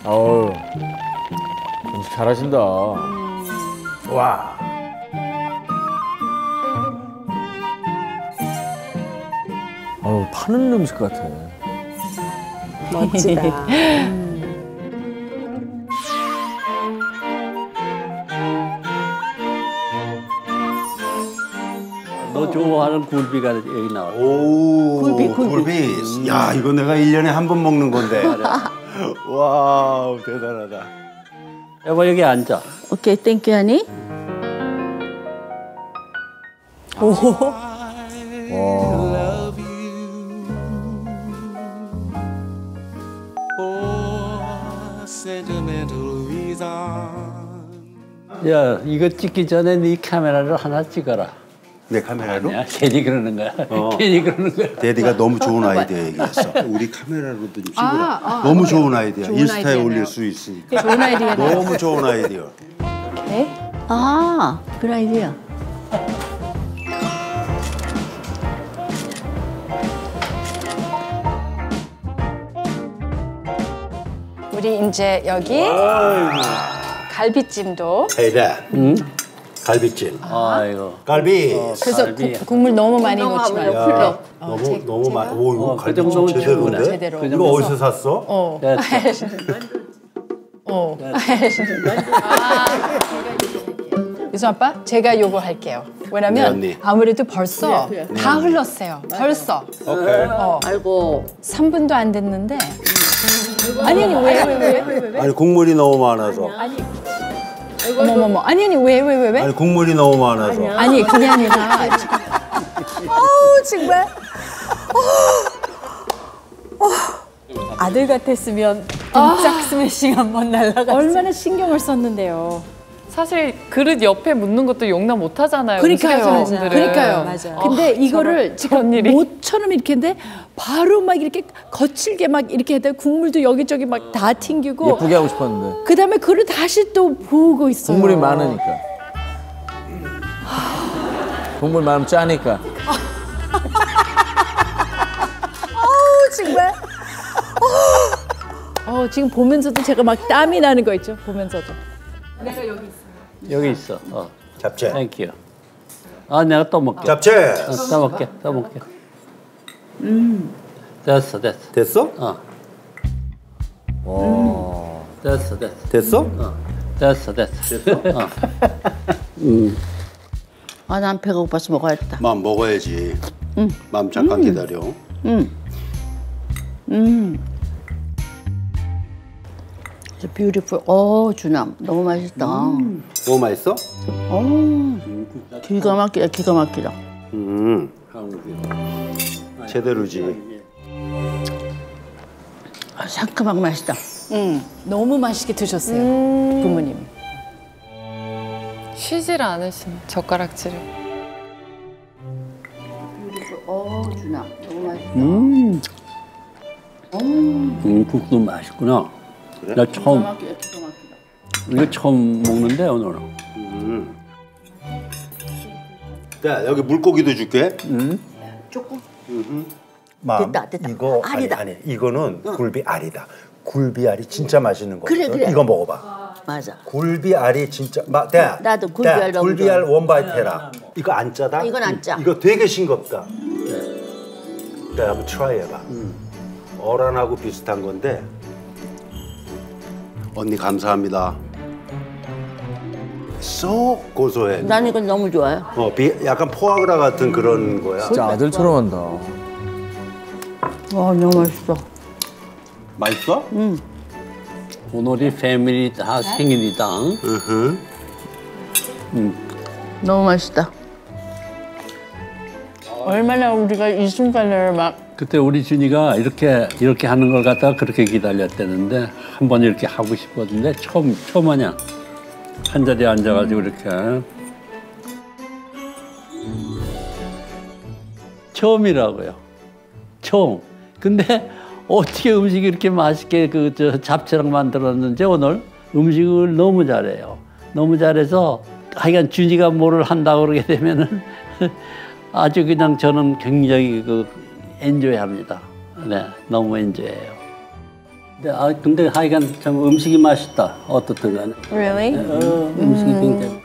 어우, 음식 잘하신다. 와. 어우, 파는 음식 같아. 멋지다. 너 좋아하는 굴비가 여기 나와. 오, 굴비. 야, 이거 내가 1년에 한 번 먹는 건데. 와우, 대단하다. 여보 여기 앉아. 오케이, 땡큐 하니. 야 이거 찍기 전에 네 카메라를 하나 찍어라. 내 카메라로? 아니야 괜히 그러는 거야. 괜히 그러는 거야. 데디가 너무 좋은 아이디어 얘기했어. 우리 카메라로 좀 찍어라. 너무 좋은 아이디어. 인스타에 올릴 수 있으니까. 좋은 아이디어. 너무 좋은 아이디어. 오케이. 아, 그 아이디어. 우리 이제 여기 갈비찜도. 대단. 갈비찜. 아이고. 갈비. 그래서 국물 너무 많이 넣지 말고. 야, 너무 많이. 오, 이거 그 정도면 갈비찜 제대로인데? 제대로. 그 이거 어디서 샀어? 됐어. 유수 아빠, 제가 요거 할게요. 왜냐면 네, 언니. 아무래도 벌써 다 흘렀어요. 벌써. 오케이. 아이고. 3분도 안 됐는데. 아니 왜? 아니, 국물이 너무 많아서. 어머머머. 아니 왜? 아니, 국물이 너무 많아서. 아니 그게 아니라. 어우 정말. 아들 같았으면 깜짝 스매싱 한번 날라갔지. 얼마나 신경을 썼는데요. 사실 그릇 옆에 묻는 것도 용납 못 하잖아요. 그러니까요. 그러니까요. 맞아요. 근데 이거를 저런 지금 일이. 모처럼 이렇게 했는데 바로 막 이렇게 거칠게 막 이렇게 해도 국물도 여기저기 막 다 튕기고 예쁘게 하고 싶었는데. 그다음에 그릇 다시 또 보고 있어요. 국물이 많으니까. 국물 많으면 짜니까. 정말. 지금 보면서도 제가 막 땀이 나는 거 있죠. 보면서도. 여기 있어. 잡채. 땡큐. 아 내가 또 먹게. 잡채. 또 먹게. 또 먹게. 됐어. 됐어? 됐어. 됐어? 됐어. 아, 난 배가 고파서 먹어야겠다. 맘 먹어야지. 맘 잠깐 기다려. 뷰티풀. 주남. 너무 맛있다. 너무 맛있어? 기가 막히다, 기가 막히다. 제대로지. 상큼하고 맛있다. 너무 맛있게 드셨어요. 부모님이. 쉬질 않으시네. 젓가락질을. 주남. 너무 맛있다. 국도 맛있구나. 그래? 나 처음 기가 막히다. 이거 처음 먹는데 오늘. 자, 여기 물고기도 줄게. 조금. 맘, 됐다. 이거 알이다. 아니, 이거는 굴비 알이다. 굴비 알이 진짜 맛있는 거거든. 그래. 이거 먹어봐. 맞아. 굴비 알이 진짜 대야. 나도 굴비 알 너무 굴비 좋아. 알 원바이트 해라. 이거 안 짜다? 이건 안 짜. 이거 되게 싱겁다. 내가 한번 트라이 해봐. 어란하고 비슷한 건데. 언니 감사합니다. 쏙 고소해. 난 이건 너무 좋아요. 약간 포아그라 같은 그런 거야. 진짜 아들처럼 한다. 와, 너무 맛있어. 맛있어? 오늘이 패밀리 다 생일이다. 너무 맛있다. 얼마나 우리가 이 순간을 막. 그때 우리 준이가 이렇게 하는 걸 갖다가 그렇게 기다렸다는데 한 번 이렇게 하고 싶었는데 처음 하냐. 한 자리에 앉아가지고 이렇게. 처음이라고요. 처음. 근데 어떻게 음식이 이렇게 맛있게 잡채랑 만들었는지 오늘 음식을 너무 잘해요. 너무 잘해서 하여간 준이가 뭐를 한다고 그러게 되면은 아주 그냥 저는 굉장히 엔조이합니다. 네, 너무 엔조이해요. 근데 하여간 참 음식이 맛있다. 어떻든 간에. Really? 음식이 굉장히.